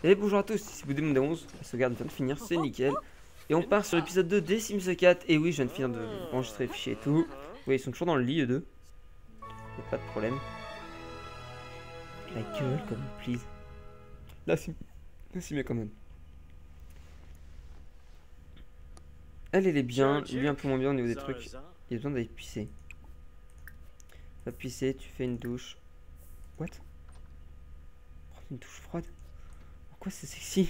Et bonjour à tous, ici Boudemon 11, la sauvegarde vient de finir, c'est nickel. Et on part sur l'épisode 2 des Sims 4. Et oui, je viens de finir d'enregistrer les fichiers et tout. Oui, ils sont toujours dans le lit, eux deux. Y'a pas de problème. La gueule, comme please. Là, c'est mieux quand même. Elle est bien, lui un peu moins bien au niveau des trucs. Il y a besoin d'aller pisser. Va pisser, tu fais une douche. What? Prendre une douche froide? Pourquoi c'est sexy?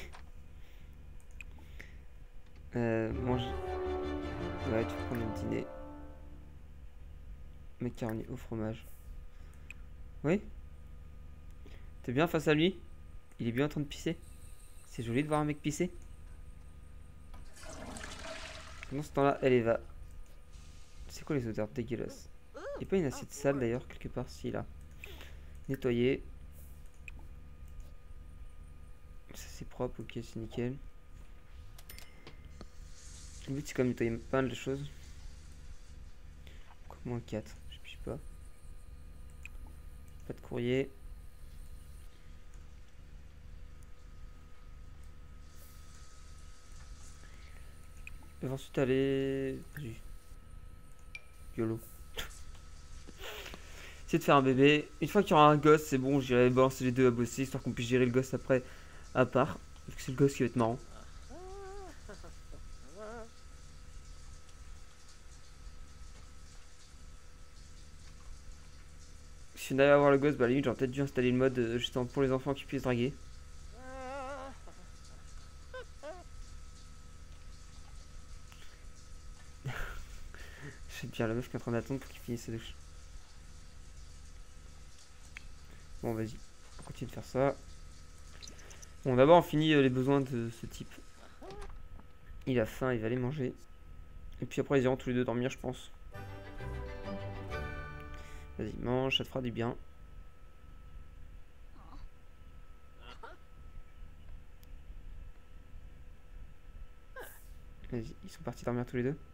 Mange. Ouais, tu peux prendre le dîner. Macaroni au fromage. Oui? T'es bien face à lui? Il est bien en train de pisser? C'est joli de voir un mec pisser. Pendant ce temps-là, elle va. C'est quoi les odeurs dégueulasses? Il n'y a pas une assiette sale d'ailleurs, quelque part? Si, là. Nettoyer. Ça c'est propre, ok, c'est nickel. Le but c'est quand même nettoyer pas mal de choses. Pourquoi moins 4? Je sais pas. Pas de courrier. Je vais ensuite aller. Vas-y. YOLO. Essayer de faire un bébé. Une fois qu'il y aura un gosse, c'est bon, j'irai balancer les deux à bosser, histoire qu'on puisse gérer le gosse après à part. Parce que c'est le gosse qui va être marrant. Si on arrive à avoir le gosse, bah à la limite j'aurais peut-être dû installer le mode justement pour les enfants qui puissent draguer. J'aime bien la meuf qui est en train d'attendre pour qu'il finisse sa douche. Bon vas-y, on continue de faire ça. Bon d'abord on finit les besoins de ce type. Il a faim, il va aller manger. Et puis après ils iront tous les deux dormir je pense. Vas-y mange, ça te fera du bien. Vas-y, ils sont partis dormir tous les deux.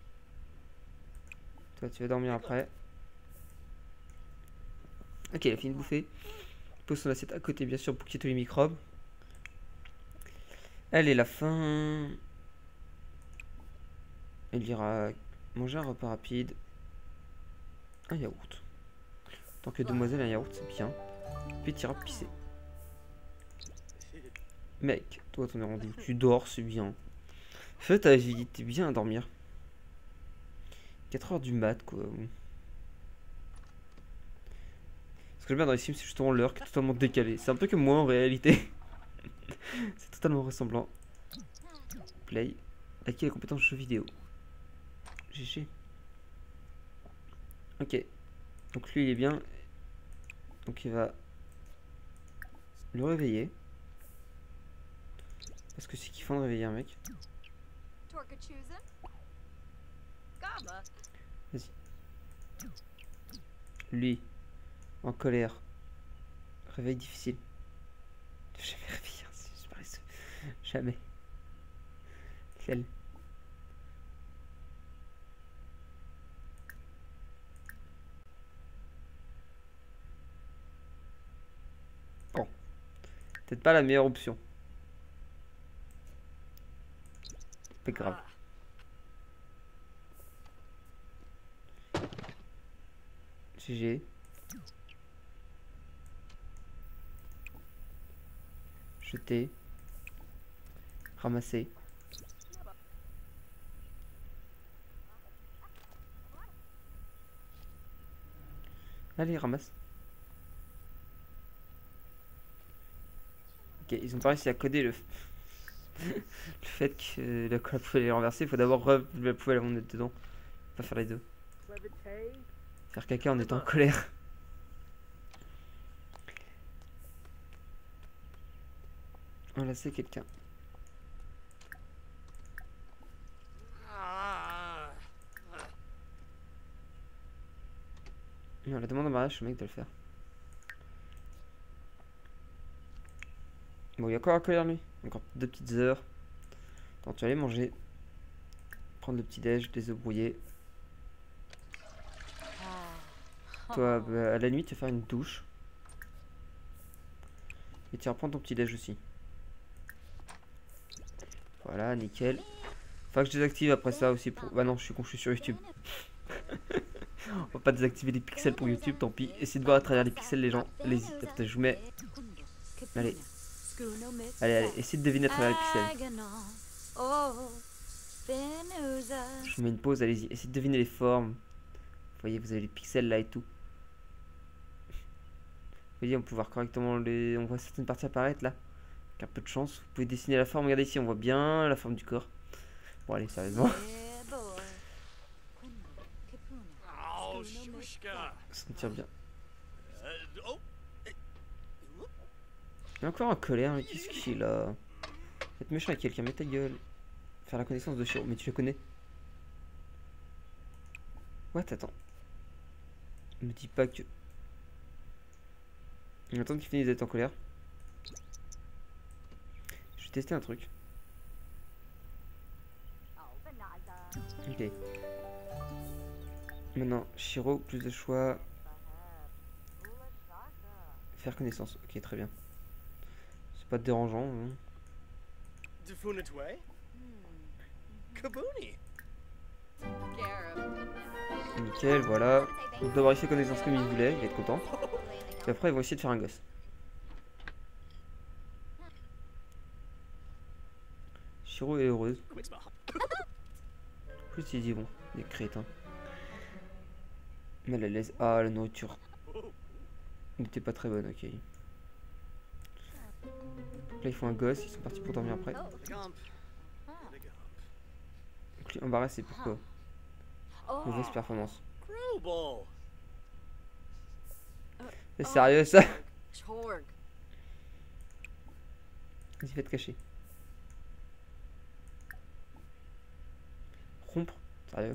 Toi tu vas dormir après. Ok, il a fini de bouffer. Pose son assiette à côté bien sûr pour qu'il y ait tous les microbes. Elle est la faim. Elle ira manger un repas rapide. Un yaourt. Tant que demoiselle, un yaourt c'est bien. Puis tu iras pisser. Mec, toi t'en es rendu. Tu dors, c'est bien. Fais ta vie, t'es bien à dormir. 4 heures du mat quoi. Ce que j'aime bien dans les Sims, c'est justement l'heure qui est totalement décalée. C'est un peu comme moi en réalité. C'est totalement ressemblant. Play. Acquis les compétences jeux vidéo. GG. Ok. Donc lui il est bien. Donc il va le réveiller. Parce que c'est kiffant de réveiller un mec. Vas-y. Lui. En colère. Réveil difficile. Je vais jamais réveiller un si je paresseux. Jamais. Quel. Bon. Peut-être pas la meilleure option. C'est pas grave. GG. Jeter. Ramasser. Allez, ramasse. Ok, ils ont pas réussi à coder le fait que la poubelle est renversée. Il faut d'abord la poubelle avant d'être dedans. Pas faire les deux. Faire caca en étant en colère. Enlacer quelqu'un. Non, la demande en mariage, le mec doit le faire. Bon, il y a quoi à colère lui? Encore 2 petites heures. Attends, tu vas aller manger. Prendre le petit déj, des œufs brouillés. Toi, bah, à la nuit, tu vas faire une douche. Et tu vas reprendre ton petit déj aussi. Voilà, nickel. Faut que je désactive après ça aussi pour... Bah non, je suis con, je suis sur YouTube. On va pas désactiver les pixels pour YouTube, tant pis. Essayez de voir à travers les pixels les gens. Allez-y, attends, je vous mets... Allez. Allez, allez, essayez de deviner à travers les pixels. Je vous mets une pause, allez-y. Essayez de deviner les formes. Vous voyez, vous avez les pixels là et tout. Vous voyez, on peut voir correctement les... On voit certaines parties apparaître là. Avec un peu de chance. Vous pouvez dessiner la forme. Regardez ici, on voit bien la forme du corps. Bon, allez, sérieusement. Ça me tire bien. Il est encore en colère, mais qu'est-ce qu'il a? Être méchant avec quelqu'un, mets ta gueule. Faire la connaissance de Shiro, mais tu le connais? What, attends. Me dis pas que... Attends qu'il finisse d'être en colère. Je vais tester un truc. Ok. Maintenant, Shiro, plus de choix. Faire connaissance, ok, très bien. C'est pas dérangeant. Hein. Nickel, voilà. Donc d'avoir fait connaissance comme il voulait, il va être content. Et après, ils vont essayer de faire un gosse. Shiro est heureuse. En plus, il dit bon, il est crétin. Mal à l'aise. Ah, la nourriture n'était pas très bonne, ok. Donc là, ils font un gosse, ils sont partis pour dormir après. Donc, embarras, c'est pourquoi? Mauvaise performance. C'est sérieux ça? Vas-y, faites cacher. Rompre? Sérieux?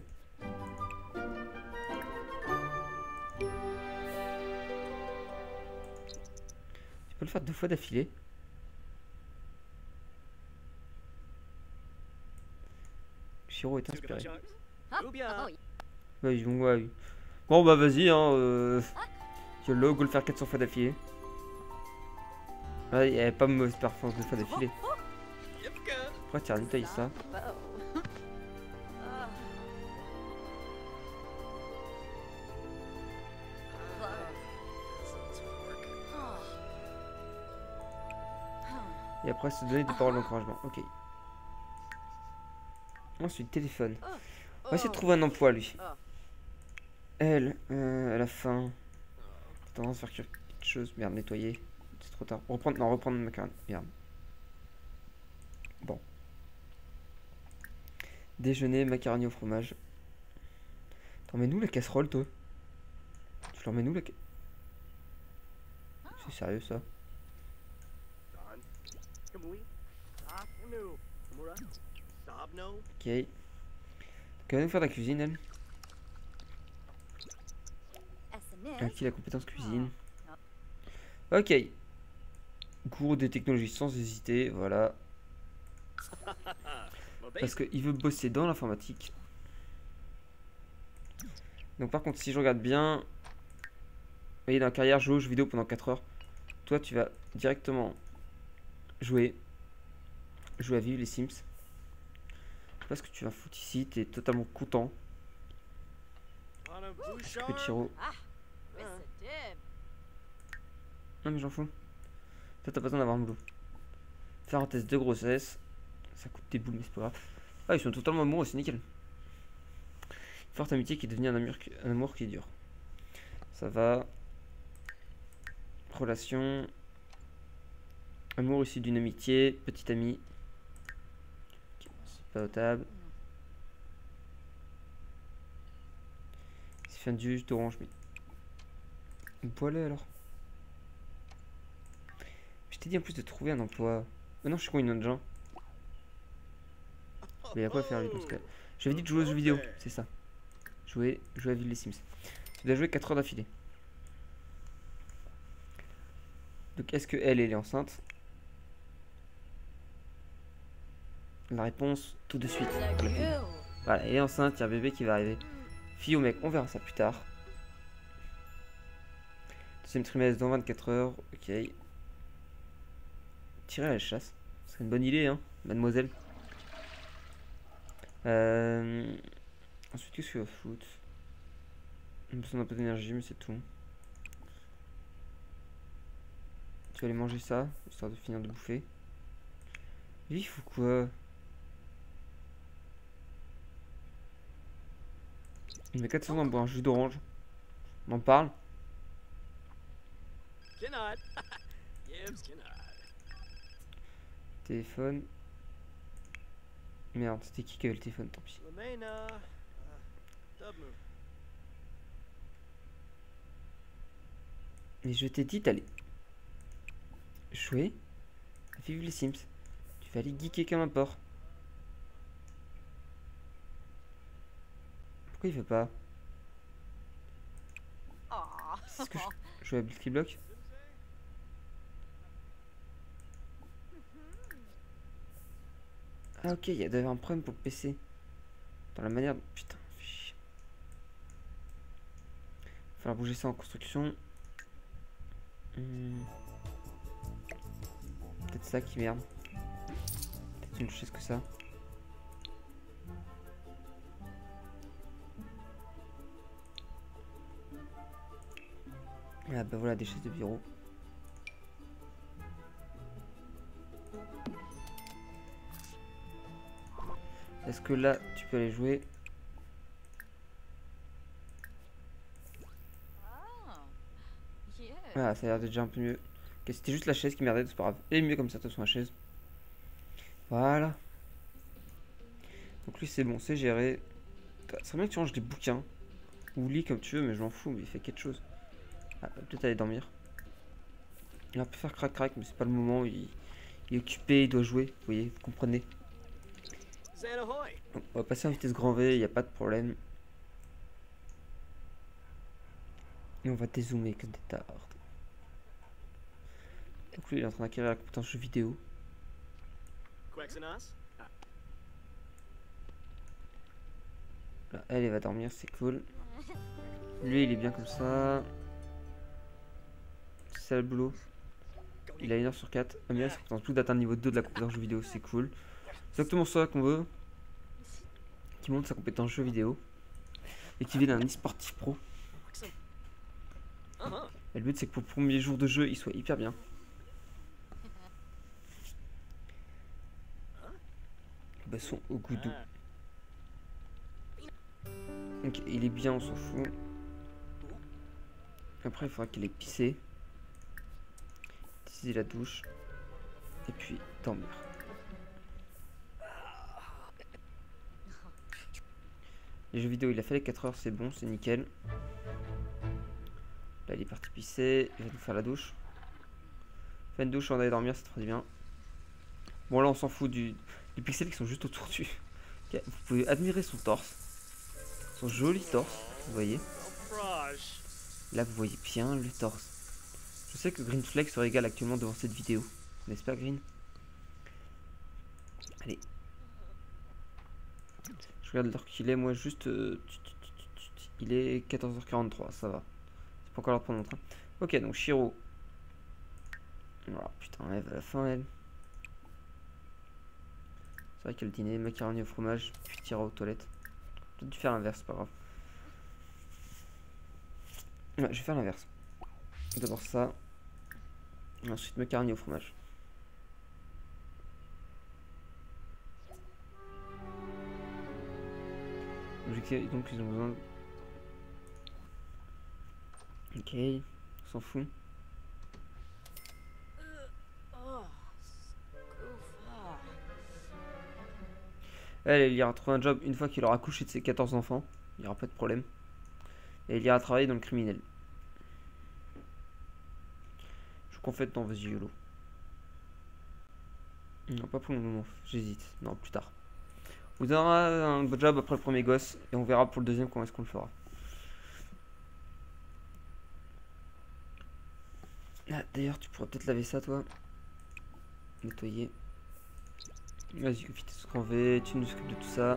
Tu peux le faire 2 fois d'affilée? Shiro est inspiré. Ouais, ouais. Bon bah vas-y hein, YOLO, go le faire 400 fois d'affilée. Ouais, il n'y avait pas de mauvaise performance 2 fois d'affilée. Pourquoi tu as nettoyé ça? Et après se donner des paroles d'encouragement, ok. Ensuite, téléphone. On va essayer de trouver un emploi lui. Elle, à la fin, tendance à faire quelque chose. Merde, nettoyer. C'est trop tard. Reprendre, non, reprendre ma macaroni. Merde. Bon. Déjeuner, macaroni au fromage. T'en mets nous la casserole, toi? Tu leur mets nous la C'est sérieux ça? Ok. Elle va nous faire de la cuisine, elle. Acquis la compétence cuisine. Ok. Gourou des technologies sans hésiter, voilà. Parce qu'il veut bosser dans l'informatique. Donc par contre, si je regarde bien... Vous voyez, dans la carrière, jouer aux jeux vidéo pendant 4 heures. Toi, tu vas directement jouer à vivre les Sims. Je sais pas ce que tu vas foutre ici, t'es totalement content. Petit Shiro. Non mais j'en fous. Toi t'as pas besoin d'avoir un boulot. Faire un test de grossesse. Ça coûte des boules mais c'est pas grave. Ah ils sont totalement amoureux, c'est nickel. Forte amitié qui est devenue un amour qui dure. Ça va. Relation. Amour issu d'une amitié. Petite amie. Okay, c'est pas notable. C'est fait un jus d'orange mais... Voilà alors. Je t'ai dit en plus de trouver un emploi. Oh non, je suis con, une autre gens. Mais il y a quoi à faire lui dans ce cas? J'avais dit de jouer aux jeux vidéo, c'est ça. Jouer à Ville des Sims. Tu dois jouer 4 heures d'affilée. Donc est-ce que elle est enceinte? La réponse tout de suite. Voilà, elle est enceinte, il y a un bébé qui va arriver. Fille ou mec, on verra ça plus tard. Deuxième trimestre dans 24 heures, ok. Tirer à la chasse, c'est une bonne idée hein, mademoiselle. Ensuite, qu'est-ce qu'il va foutre? On a besoin d'un peu d'énergie, mais c'est tout. Tu vas aller manger ça, histoire de finir de bouffer. Lui, il faut quoi? Il met 400 ans pour un jus d'orange. On en parle? Téléphone. Merde, c'était qui avait le téléphone? Tant pis. Mais je t'ai dit d'aller jouer à Vive les Sims. Tu vas aller geeker comme un porc. Pourquoi il veut pas? C'est ce que je joue à Blitzkrieg Block. Ah ok, il y a un problème pour le PC. Dans la manière... Putain, fais chier. Il va falloir bouger ça en construction. Peut-être ça qui merde. Peut-être une chaise que ça. Ah bah voilà, des chaises de bureau. Est-ce que là, tu peux aller jouer? Ah, ça a l'air d'être déjà un peu mieux. Ok, c'était juste la chaise qui merdait, c'est pas grave. Elle est mieux comme ça, de toute façon, la chaise. Voilà. Donc lui, c'est bon, c'est géré. Ça serait bien que tu ranges des bouquins. Ou lis comme tu veux, mais je m'en fous, mais il fait quelque chose. Ah, peut-être aller dormir. Il va un peu faire crac-crac, mais c'est pas le moment. Il est occupé, il doit jouer. Vous voyez, vous comprenez. Donc, on va passer en vitesse grand V, il n'y a pas de problème. Et on va dézoomer comme des tards. Donc lui, il est en train d'acquérir la compétence jeu vidéo. Là, elle va dormir, c'est cool. Lui, il est bien comme ça. C'est ça le boulot. Il a 1 heure sur 4. Ah, mais là, c'est tout d'atteindre niveau 2 de la compétence jeu vidéo, c'est cool. C'est exactement ça qu'on veut. Qui monte sa compétence jeu vidéo. Et qui vienne d'un e-sportif pro. Et le but, c'est que pour le premier jour de jeu, il soit hyper bien. Basson au goudou. Ok, il est bien, on s'en fout. Après, il faudra qu'il ait pissé. Utiliser la douche. Et puis, dormir. Les jeux vidéo, il a fait les 4 heures, c'est bon, c'est nickel. Là, il est parti pisser. Il va nous faire la douche. Faire une douche avant d'aller dormir, c'est très bien. Bon, là, on s'en fout des pixels qui sont juste autour du. Okay, vous pouvez admirer son torse. Son joli torse, vous voyez. Là, vous voyez bien le torse. Je sais que Greenflex se régale actuellement devant cette vidéo. N'est-ce pas, Green? Allez. Je regarde l'heure qu'il est, moi, juste... il est 14h43, ça va. C'est pas encore l'heure de prendre mon train. Ok, donc Shiro. Oh, putain, elle va à la fin, elle. C'est vrai qu'il y a le dîner, macaroni au fromage, puis tira aux toilettes. Peut-être dû faire l'inverse, c'est pas grave. Ouais, je vais faire l'inverse. D'abord ça. Et ensuite macaroni au fromage. Donc ils ont besoin de... Ok, on s'en fout. Elle ira trouver un job une fois qu'il aura accouché de ses 14 enfants. Il n'y aura pas de problème. Et il ira travailler dans le criminel. Je confesse, non, vas-y, YOLO. Non, pas pour le moment, j'hésite. Non, plus tard. On vous donnera un bon job après le premier gosse. Et on verra pour le deuxième comment est-ce qu'on le fera. Ah, d'ailleurs, tu pourrais peut-être laver ça, toi. Nettoyer. Vas-y, vitesse grand V, tu nous occupes de tout ça.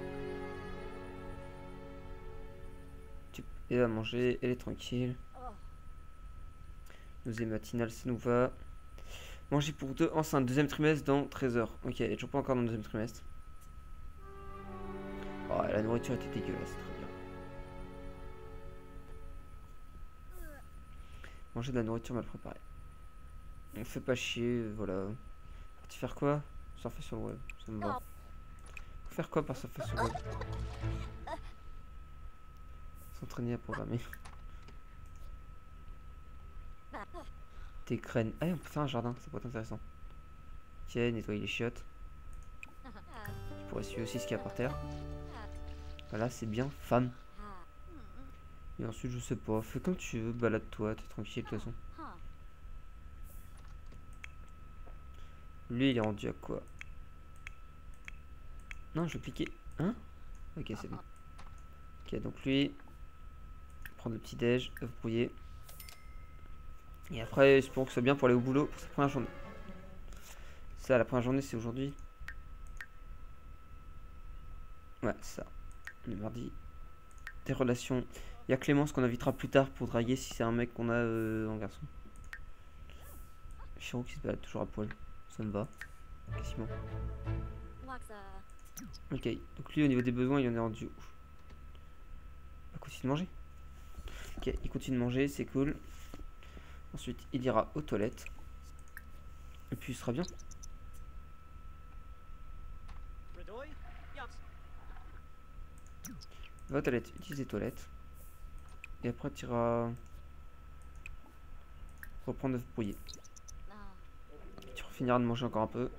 Elle va manger, elle est tranquille. Nausée matinale, ça nous va. Manger pour 2 enceinte, deuxième trimestre dans 13 heures. Ok, elle est toujours pas encore dans le deuxième trimestre. Oh, la nourriture était dégueulasse, très bien. Manger de la nourriture mal préparée. On fait pas chier, voilà. Parti faire quoi? Surfer sur le web, ça me va. Faut faire quoi par surfer sur le web? S'entraîner à programmer. Tes graines. Ah, on peut faire un jardin, ça peut être intéressant. Tiens, nettoyer les chiottes. Tu pourrais suivre aussi ce qu'il y a par terre. Voilà, c'est bien, femme. Et ensuite, je sais pas, fais comme tu veux, balade-toi, t'es tranquille de toute façon. Lui, il est rendu à quoi? Non, je vais cliquer. Hein? Ok, c'est bon. Ok, donc lui, prendre le petit déj, œuf brouillé. Et après, espérons que ce soit bien pour aller au boulot pour sa première journée. Ça, la première journée, c'est aujourd'hui. Ouais, ça. Le mardi. Des relations. Il y a Clémence qu'on invitera plus tard pour draguer si c'est un mec qu'on a en garçon. Chiro qui se balade toujours à poil. Ça me va. Quasiment. Ok, donc lui au niveau des besoins, il en est rendu où? Il continue de manger. Ok, il continue de manger, c'est cool. Ensuite, il ira aux toilettes. Et puis il sera bien. Va aux toilettes, utilise les toilettes. Et après, tu iras reprendre l'œuf brouillé. Tu finiras de manger encore un peu.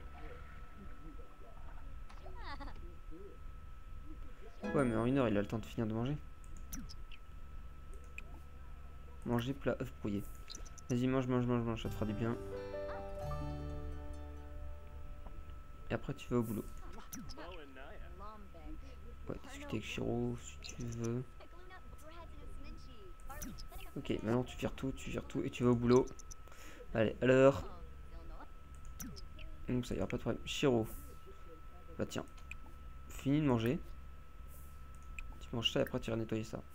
Ouais, mais en 1 heure, il a le temps de finir de manger. Manger plat œuf brouillé. Vas-y, mange, mange, mange, mange, ça te fera du bien. Et après, tu vas au boulot. Ouais, discuter avec Chiro si tu veux. Ok, maintenant tu vires tout et tu vas au boulot. Allez, alors. Ça y a pas de problème. Chiro. Bah tiens. Fini de manger. Tu manges ça et après tu vas nettoyer ça.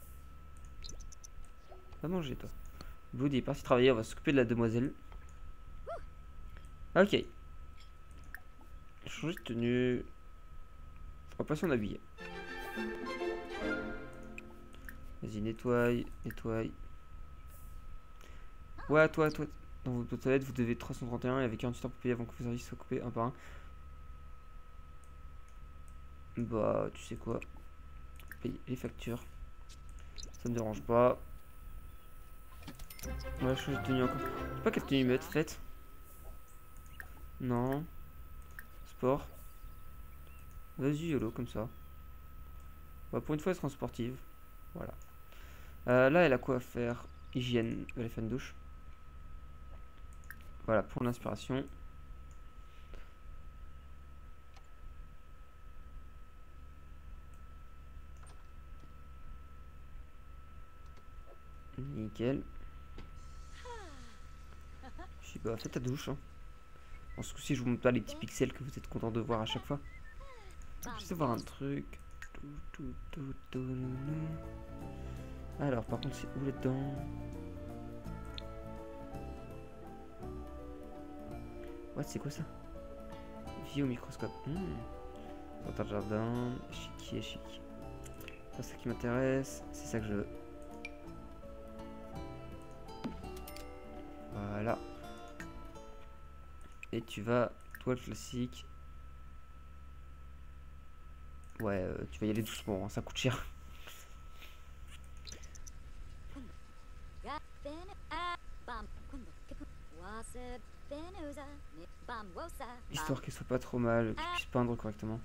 Va manger toi. Blood est parti travailler, on va s'occuper de la demoiselle. Ok. Changer de tenue. On va pas s'en habiller. Vas-y, nettoie, nettoie. Ouais, toi. Dans votre toilette, vous devez 331 et avec 48 heures pour payer avant que vos services soient coupés un par un. Bah, tu sais quoi. Paye les factures. Ça me dérange pas. On va changer de tenue encore. Je sais pas quelle tenue mettre, en fait. Non. Sport. Vas-y, YOLO, comme ça. Bah, pour une fois, elle sera sportive. Voilà. Là, elle a quoi à faire? Hygiène. Elle a fait une douche. Voilà, pour l'inspiration. Nickel. Je sais pas, fais ta douche. Hein. Bon, ce coup-ci, je vous montre pas les petits pixels que vous êtes content de voir à chaque fois. Je sais voir un truc. Alors, par contre, c'est où là-dedans? Ouais, c'est quoi ça? Vie au microscope. Dans le jardin. Échiquier, échiquier. C'est ça qui m'intéresse. C'est ça que je veux. Voilà. Et tu vas, toile classique. Ouais, tu vas y aller doucement, hein, ça coûte cher. Histoire qu'elle soit pas trop mal, qu'il puisse peindre correctement.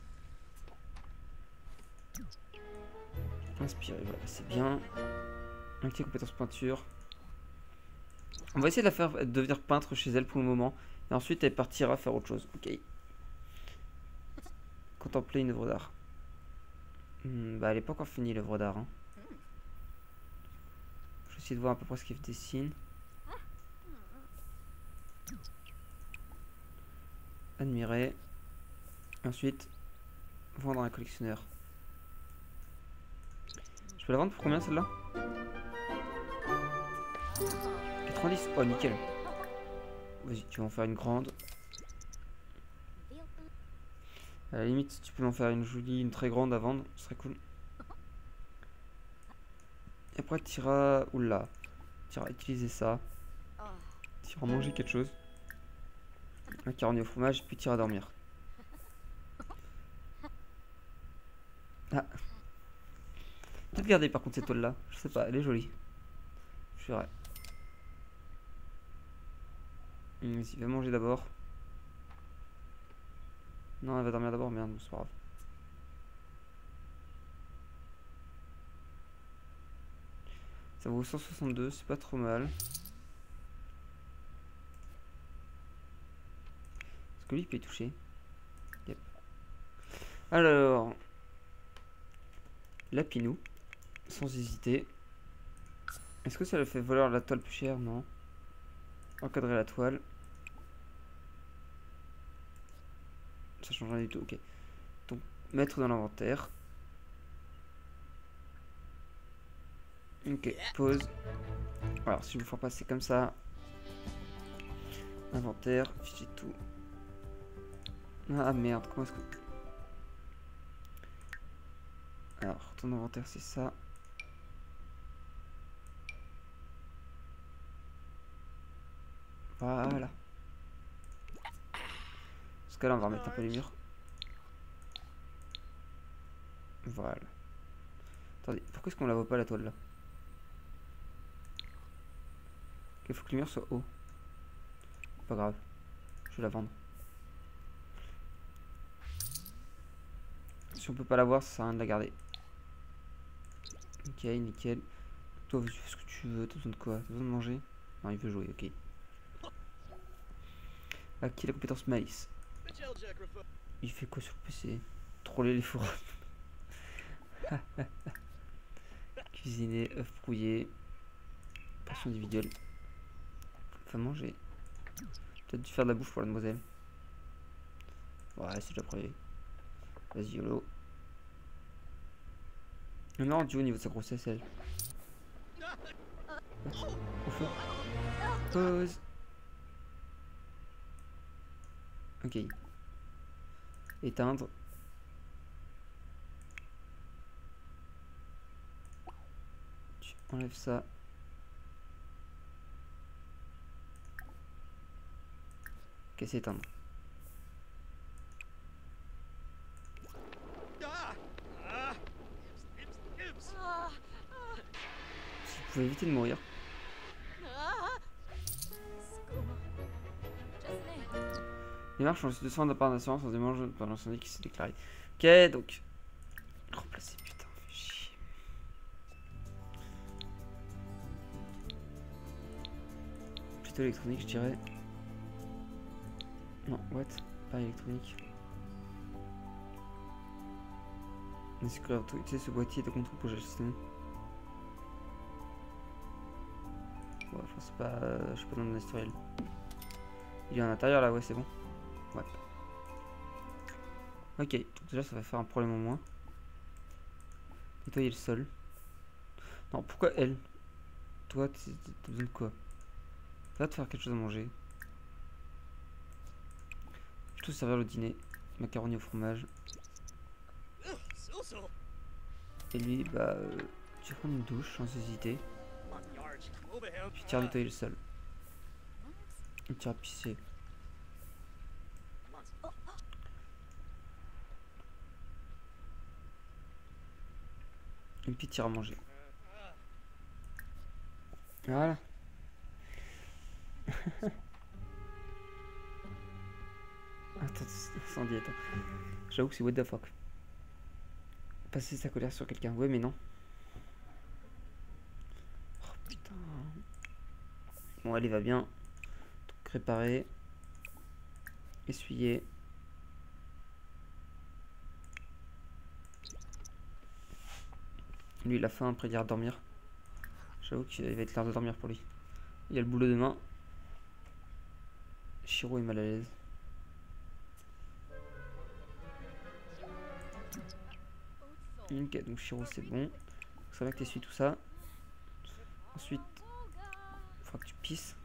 Inspirer, voilà, c'est bien. Ok, compétence peinture. On va essayer de la faire devenir peintre chez elle pour le moment. Et ensuite, elle partira faire autre chose. Ok. Contempler une œuvre d'art. Bah, elle n'est pas encore finie l'œuvre d'art. Hein. Je vais essayer de voir à peu près ce qu'elle dessine. Admirer. Ensuite, vendre à un collectionneur. Je peux la vendre pour combien celle-là? 90. Oh, nickel. Vas-y, tu vas en faire une grande. À la limite, tu peux en faire une jolie, une très grande à vendre, ce serait cool. Et après, tu iras. Oula. Tu iras utiliser ça. Tu iras manger quelque chose. Un carogne au fromage, puis tu iras dormir. Ah. Peut-être garder par contre cette toile là. Je sais pas, elle est jolie. Je verrai. Vas-y, va manger d'abord. Non, elle va dormir d'abord, merde, c'est pas grave. Ça vaut 162, c'est pas trop mal. Est-ce que lui il peut y toucher? Yep. Alors, Lapinou, sans hésiter. Est-ce que ça le fait voler la toile plus chère? Non. Encadrer la toile. Ça change rien du tout, ok. Donc, mettre dans l'inventaire. Ok, pause. Alors, si je vous fais passer comme ça. Inventaire, fichier tout. Ah merde, comment est-ce que... Alors, ton inventaire c'est ça. Voilà. Parce que là on va remettre un peu les murs. Voilà. Attendez, pourquoi est-ce qu'on la voit pas la toile là? Il faut que les murs soient hauts. Pas grave. Je vais la vendre. Si on peut pas la voir, ça sert à rien de la garder. Ok, nickel. Toi, tu fais ce que tu veux. T'as besoin de quoi? T'as besoin de manger? Non, il veut jouer, ok. Acquis la compétence malice. Il fait quoi sur le PC? Troller les forums. Cuisiner, œuf brouillé. Passion individuelle. Enfin, manger. Peut-être dû faire de la bouffe pour la demoiselle. Ouais, c'est déjà prévu. Vas-y, YOLO. Non, du au niveau de sa grossesse, elle. Au feu. Pause. Ok. Éteindre. Tu enlèves ça. Ok, c'est éteindre. Si vous pouvez éviter de mourir. Les marches ont reçu 200 de part d'assurance sans démange par l'incendie qui s'est déclaré. Ok, donc. Remplacer, putain, fais chier. Plutôt électronique, je dirais. Non, what? Pas électronique. Est-ce que l'autorité ce boîtier de contrôle pour gérer le système? Ouais, enfin, c'est pas. Je suis pas dans mon historiel. Il est à l'intérieur là, ouais, c'est bon. Ouais. Ok, donc déjà ça va faire un problème en moins. Nettoyer le sol. Non, pourquoi elle? Toi, t'as besoin de quoi? Va te faire quelque chose à manger. Tout servir le dîner. Macaroni au fromage. Et lui, bah, tu vas prendre une douche sans hésiter. Puis tu vas nettoyer le sol. Et tu vas pisser. Et puis tu iras manger. Voilà. Attends, incendie, attends. J'avoue que c'est what the fuck. Passer sa colère sur quelqu'un. Ouais, mais non. Oh putain. Bon, allez, va bien. Donc, réparer. Essuyer. Lui, il a faim, après il ira dormir. J'avoue qu'il va être l'heure de dormir pour lui. Il y a le boulot demain. Shiro est mal à l'aise. Ok, donc Shiro c'est bon. Ça va que tu essuies tout ça. Ensuite, il faudra que tu pisses.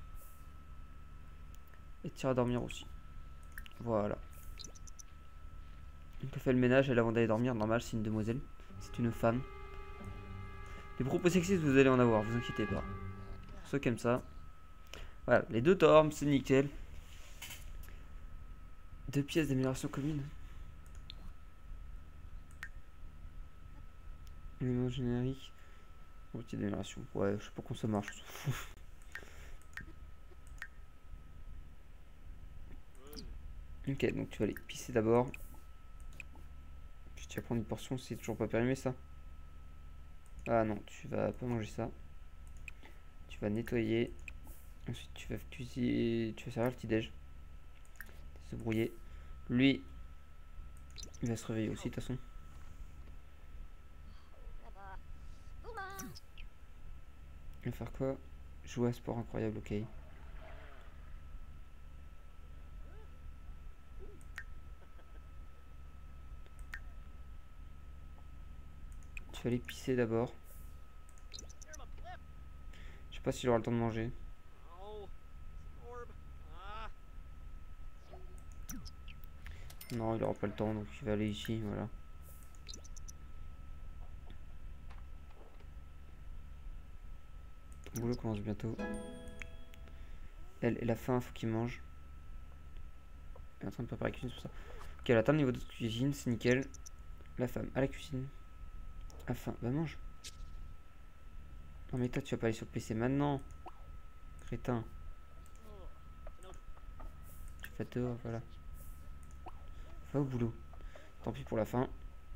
Et tu iras dormir aussi. Voilà. Donc elle fait le ménage, elle avant d'aller dormir. Normal, c'est une demoiselle. C'est une femme. Les propos sexistes, vous allez en avoir, vous inquiétez pas. Pour ceux qui aiment ça. Voilà, les 2 dorment, c'est nickel. 2 pièces d'amélioration commune. Élément générique. Outil d'amélioration. Ouais, je sais pas comment ça marche, on s'en fout. Ok, donc tu vas aller pisser d'abord. Puis tu vas prendre une portion, c'est toujours pas périmé ça. Ah non, tu vas pas manger ça. Tu vas nettoyer. Ensuite tu vas cuisiner. Tu vas servir le petit déj. Se brouiller. Lui, il va se réveiller aussi de toute façon. Il va faire quoi? Jouer à sport incroyable, ok. Tu vas aller pisser d'abord. Je sais pas s'il aura le temps de manger. Non, il aura pas le temps, donc il va aller ici, voilà. Ton boulot commence bientôt. Elle a faim, faut qu'il mange. Elle est en train de préparer la cuisine, c'est pour ça. Ok, elle atteint le niveau de cuisine, c'est nickel. La femme à la cuisine. A faim, bah mange. Non mais toi tu vas pas aller sur le PC maintenant. Crétin. Tu vas dehors, voilà. Va au boulot. Tant pis pour la faim.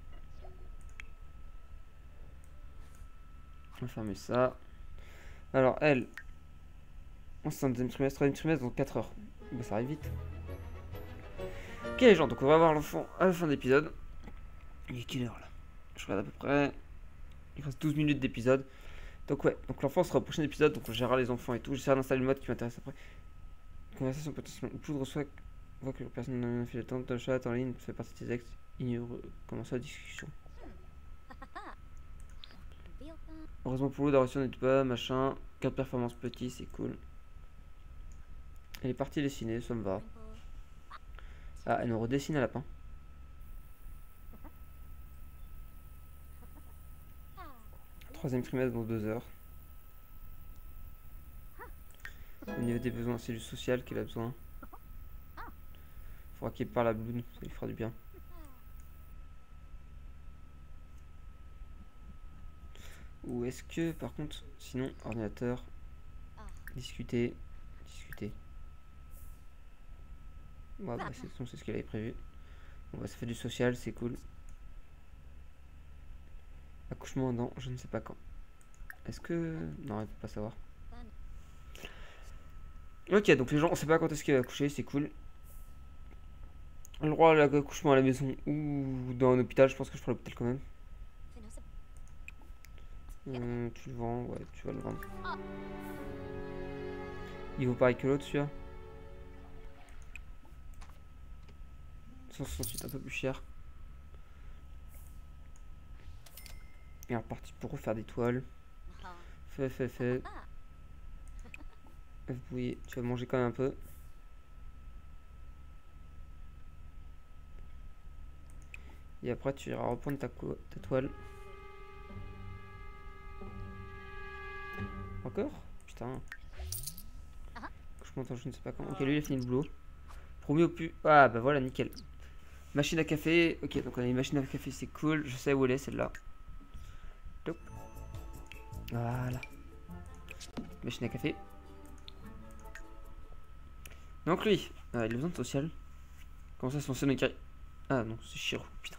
On va fermer ça. Alors elle. On c'est un deuxième trimestre, troisième trimestre, donc 4 heures. Bah ça arrive vite. Ok les gens, donc on va voir l'enfant à la fin de l'épisode. Il est quelle heure là? Je regarde à peu près. Il reste 12 minutes d'épisode. Donc ouais, donc l'enfant sera au prochain épisode, donc on gérera les enfants et tout. J'essaierai d'installer le mode qui m'intéresse après. Conversation potentiellement. Poudre reçoit voit que personne n'a fait le temps de chat en ligne fait partie de tes ex. Ignore commencer la discussion. Heureusement pour vous, la reçu n'est pas machin. Carte performance petit, c'est cool. Elle est partie dessiner, ça me va. Ah, elle nous redessine un lapin. Troisième trimestre dans 2 heures. Au niveau des besoins, c'est du social qu'elle a besoin. Faudra qu'elle parle à Bloon, ça lui fera du bien. Ou est-ce que, par contre, sinon, ordinateur, discuter, discuter. Ouais, bah, c'est ce qu'elle avait prévu. Bon, bah, ça fait du social, c'est cool. Accouchement, non, je ne sais pas quand. Est-ce que... Non, elle peut pas savoir. Ok, donc les gens, on sait pas quand est-ce qu'elle va accoucher, c'est cool. Le droit à l'accouchement à la maison ou dans un hôpital, je pense que je ferai l'hôpital quand même. Tu le vends, ouais, tu vas le vendre. Il vaut pareil que l'autre, celui-là. 168, un peu plus cher. Et reparti pour refaire des toiles. Fait. Oui, tu vas manger quand même un peu. Et après, tu iras reprendre ta toile. Encore? Putain. Je m'entends, je ne sais pas quand. Ok, lui, il a fini le boulot. Promis au pu. Ah, bah voilà, nickel. Machine à café. Ok, donc on a une machine à café, c'est cool. Je sais où elle est, celle-là. Voilà. Machine à café. Donc lui, il a besoin de social. Comment ça se fonctionne le carré? Ah non, c'est Shiro, putain.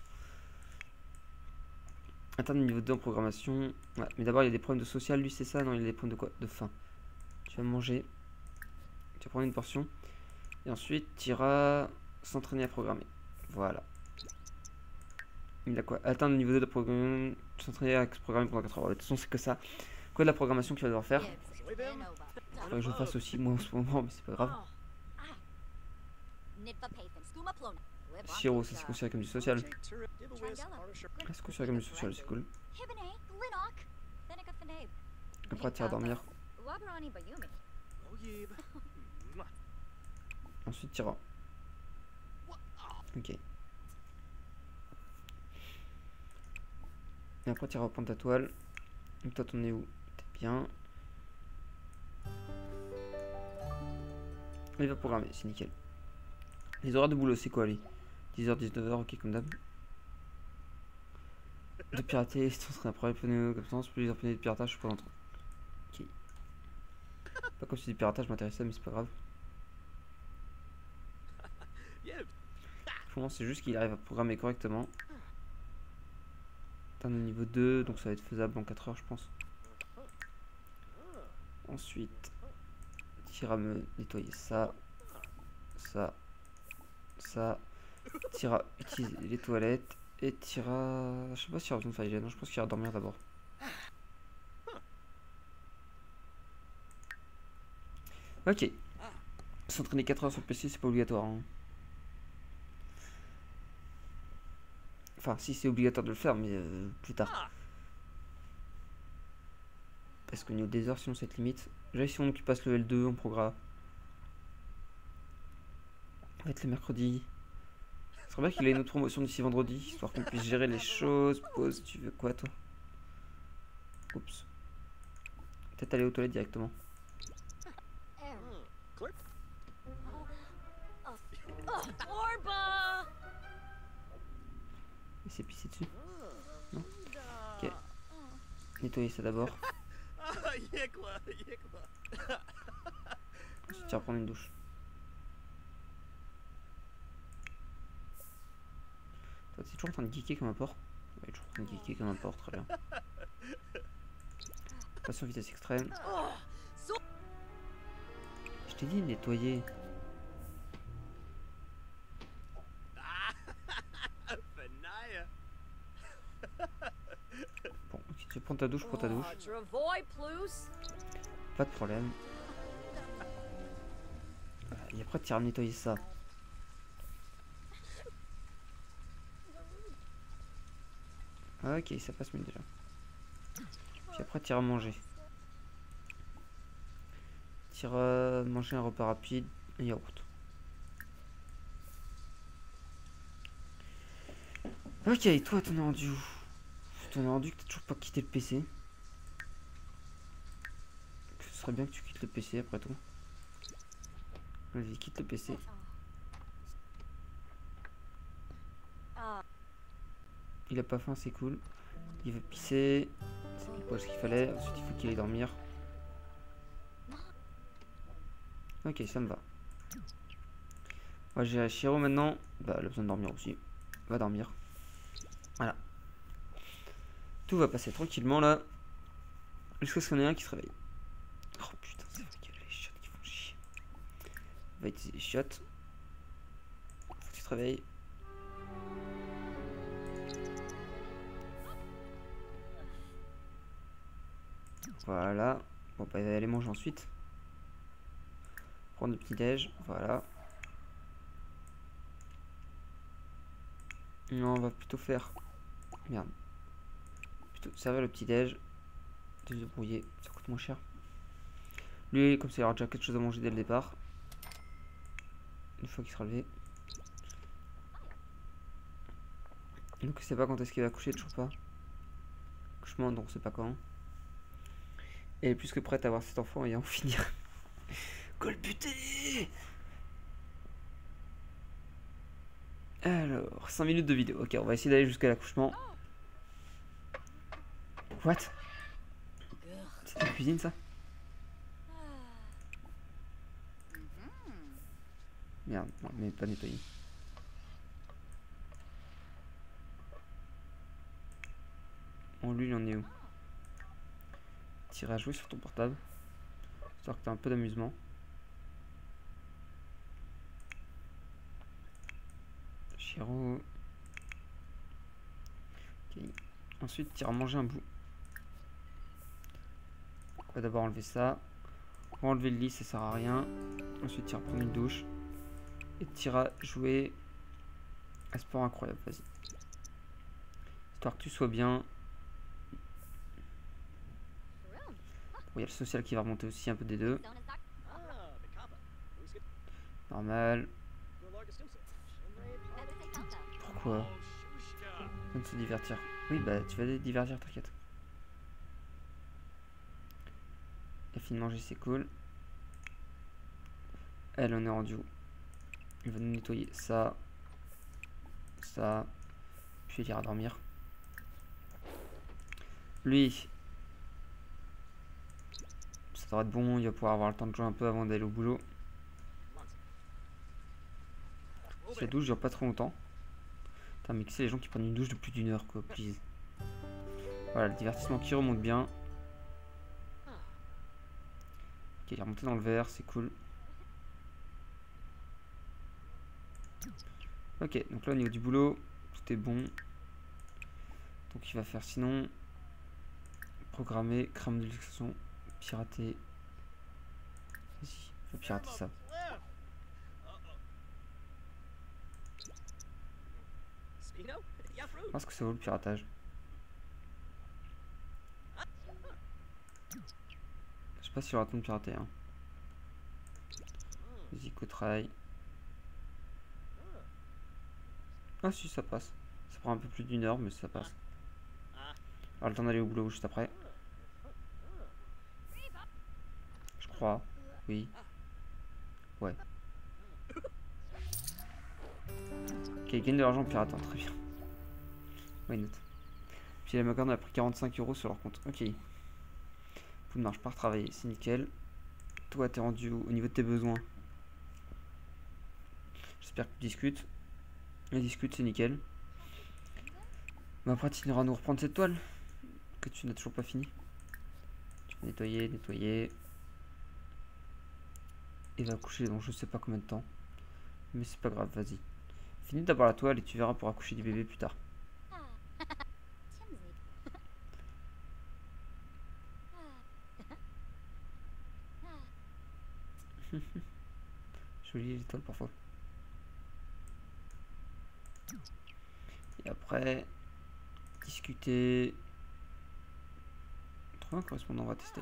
Atteindre le niveau 2 en programmation. Ouais, mais d'abord il y a des problèmes de social, lui c'est ça? Non, il a des problèmes de quoi? De faim. Tu vas manger. Tu vas prendre une portion. Et ensuite, tu iras s'entraîner à programmer. Voilà. Il a quoi? Atteindre le niveau 2 de programmation. S'entraîner à programmer pendant 4 heures. De toute façon, c'est que ça. Quoi de la programmation qu'il va devoir faire? Faudrait que je le fasse aussi, moi en ce moment, mais c'est pas grave. Shiro, ça c'est considéré comme du social. C'est considéré comme du social, c'est cool. Après, tu iras dormir. Ensuite, tu iras. Ok. Et après, tu iras reprendre ta toile. Donc toi, t'en es où? T'es bien. Il va programmer, c'est nickel. Les horaires de boulot, c'est quoi, lui? 10h, 19h, ok, comme d'hab. De pirater, si on serait un premier pneu comme ça, plusieurs pneus de piratage, je peux l'entendre. Ok. Pas comme si du piratage m'intéressait, mais c'est pas grave. Pour moi, c'est juste qu'il arrive à programmer correctement. T'as un niveau 2, donc ça va être faisable en 4 heures, je pense. Ensuite, Tira me nettoyer ça, ça, ça. Tira utiliser les toilettes. Et Tira. Je sais pas si il a besoin de faire hygiène, non, je pense qu'il va dormir d'abord. Ok. S'entraîner 4 heures sur le PC, c'est pas obligatoire. Hein. Enfin, si c'est obligatoire de le faire, mais plus tard. Parce qu'au niveau des heures, sinon cette limite. Déjà, si on passe le L2, on progresse. Ça va être le mercredi. Ce serait bien qu'il ait une autre promotion d'ici vendredi, histoire qu'on puisse gérer les choses. Pause, tu veux quoi, toi? Oups. Peut-être aller aux toilettes directement. Il s'est pissé dessus. Non. Ok. Nettoyer ça d'abord. Ensuite, tu vas prendre une douche. Toi, t'es toujours en train de geeker comme un porc. Ouais, toujours en train de geeker comme un porc, très bien. Passion vitesse extrême. Je t'ai dit de nettoyer. Bon, ok, tu prends ta douche pour ta douche. Pas de problème. Et après, tu iras nettoyer ça. Ok, ça passe mieux déjà. Puis après, tu iras manger. Tu iras manger un repas rapide, un yaourt. Ok, toi, t'en es rendu où? T'en es rendu que t'as toujours pas quitté le PC. Ce serait bien que tu quittes le PC après tout. Vas-y, quitte le PC. Il a pas faim, c'est cool. Il veut pisser. C'est pile poil ce qu'il fallait. Ensuite, il faut qu'il aille dormir. Ok, ça me va. On va gérer Shiro maintenant. Bah, elle a besoin de dormir aussi. Va dormir. Voilà. Tout va passer tranquillement là. Jusqu'à ce qu'on ait un qui se réveille. Oh putain, c'est vrai qu'il y a les chiottes qui font chier. On va utiliser les chiottes. Faut que tu te réveilles. Voilà. Bon, bah, il va aller manger ensuite. Prendre le petit déj. Voilà. Non, on va plutôt faire. Merde. Plutôt servir le petit déj. De se débrouiller. Ça coûte moins cher. Lui, comme ça, il aura déjà quelque chose à manger dès le départ. Une fois qu'il sera levé. Donc, je sais pas quand est-ce qu'il va coucher, toujours pas. Couchement, donc, c'est pas quand. Et elle est plus que prête à avoir cet enfant et à en finir. Colbuté! Alors, 5 minutes de vidéo. Ok, on va essayer d'aller jusqu'à l'accouchement. What? C'est la cuisine, ça? Merde, non, mais pas nettoyé. Bon, lui, il en est où? T'iras jouer sur ton portable. Histoire que t'as un peu d'amusement. Chiro. Ok. Ensuite, t'iras manger un bout. On va d'abord enlever ça. On va enlever le lit, ça sert à rien. Ensuite, t'iras prendre une douche. Et t'iras jouer à Sport Incroyable. Vas-y. Histoire que tu sois bien. Bon, il y a le social qui va remonter aussi un peu des deux. Normal. Pourquoi? On se divertir. Oui, bah tu vas te divertir, t'inquiète. fini de manger, c'est cool. Elle, on est rendu où? Il va nous nettoyer ça. Ça. Puis il ira dormir. Lui, ça devrait être bon, il va pouvoir avoir le temps de jouer un peu avant d'aller au boulot. La douche dure pas trop longtemps. Putain, mais qui c'est les gens qui prennent une douche de plus d'1 heure, quoi, please. Voilà, le divertissement qui remonte bien. Ok, il est remonté dans le verre, c'est cool. Ok, donc là au niveau du boulot, tout est bon. Donc il va faire sinon programmer, crame de l'extraction, pirater. Vas-y, je vais pirater ça. Je pense que ça vaut le piratage. Je sais pas si aura le temps de pirater. Hein. Vas-y, co-try. Ah si, ça passe. Ça prend un peu plus d'1 heure, mais ça passe. Alors le temps d'aller au boulot juste après. Je crois. Oui. Ouais. Ok, il gagne de l'argent en piratant, très bien. Why not. Puis la Macorne a pris 45 € sur leur compte. Ok. Coup de marche par travailler, c'est nickel. Toi, t'es rendu au niveau de tes besoins. J'espère que tu discutes. Et discute, c'est nickel. Mais après, tu iras nous reprendre cette toile que tu n'as toujours pas fini. Tu vas nettoyer, nettoyer. Et va accoucher dans je sais pas combien de temps. Mais c'est pas grave, vas-y. Finis d'abord la toile et tu verras pour accoucher du bébé plus tard. Jolie l'étoile parfois. Et après, discuter. Trouver un correspondant, on va tester.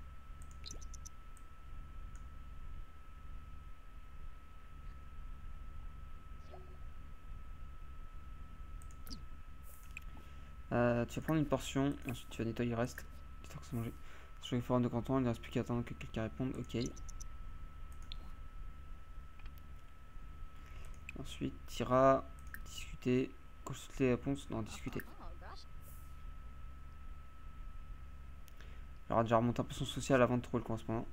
Tu vas prendre une portion, ensuite tu vas nettoyer le reste. Histoire que c'est mangé. Sur les forums de canton, il ne reste plus qu'à attendre que quelqu'un réponde. Ok. Ensuite, tu iras discuter. Consulter les réponses. Non, discuter. Il aura déjà remonté un peu son social avant de trouver le correspondant.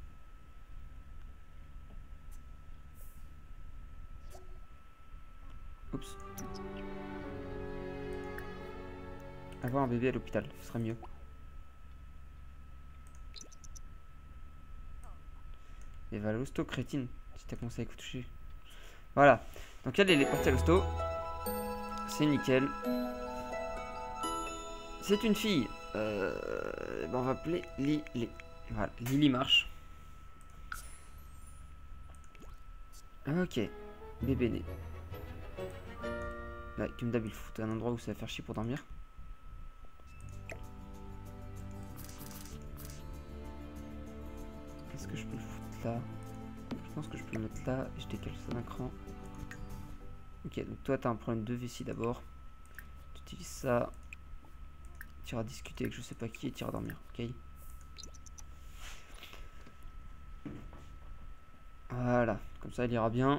Oups. Avoir un bébé à l'hôpital, ce serait mieux. Et va à l'hosto, crétine. Si t'as commencé à toucher. Voilà. Donc elle est partie à l'hosto. C'est nickel. C'est une fille. Ben on va appeler Lily. Voilà, Lily marche. Ok. Bébé né. Ouais, comme d'hab, il faut un endroit où ça va faire chier pour dormir. Est-ce que je peux le foutre là? Je pense que je peux le mettre là et je décale ça d'un cran. Ok, donc toi, tu as un problème de vessie d'abord. Tu utilises ça. Tu iras discuter avec je sais pas qui et tu iras dormir. Ok. Voilà, comme ça, il ira bien.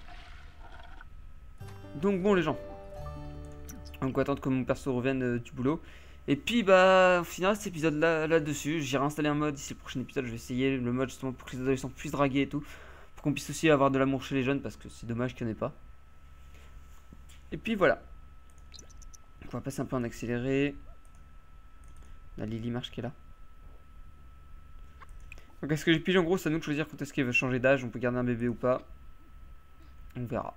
Donc, bon, les gens. On va attendre que mon perso revienne du boulot. Et puis, bah, on finira cet épisode là-dessus. J'irai installer un mode d'ici le prochain épisode. Je vais essayer le mode justement pour que les adolescents puissent draguer et tout. Pour qu'on puisse aussi avoir de l'amour chez les jeunes parce que c'est dommage qu'il n'y en ait pas. Et puis voilà. On va passer un peu en accéléré. La Lily marche qui est là. Donc, est-ce que j'ai pigé en gros, c'est à nous de choisir quand est-ce qu'elle veut changer d'âge. On peut garder un bébé ou pas. On verra.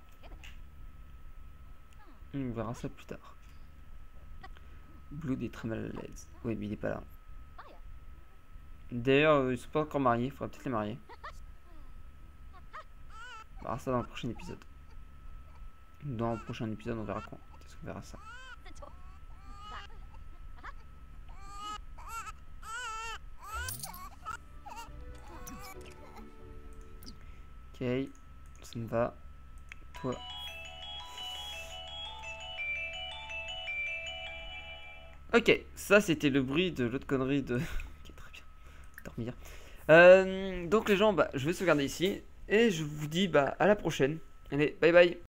On verra ça plus tard. Blood est très mal à l'aise. Oui, mais il est pas là. D'ailleurs, ils sont pas encore mariés. Il faudra peut-être les marier. On verra ça dans le prochain épisode. Dans le prochain épisode, on verra quand. Est-ce qu'on verra ça? Ok, ça me va. Toi. Ok, ça c'était le bruit de l'autre connerie de... Ok, très bien. Dormir. Donc les gens, bah, je vais sauvegarder ici. Et je vous dis bah, à la prochaine. Allez, bye bye.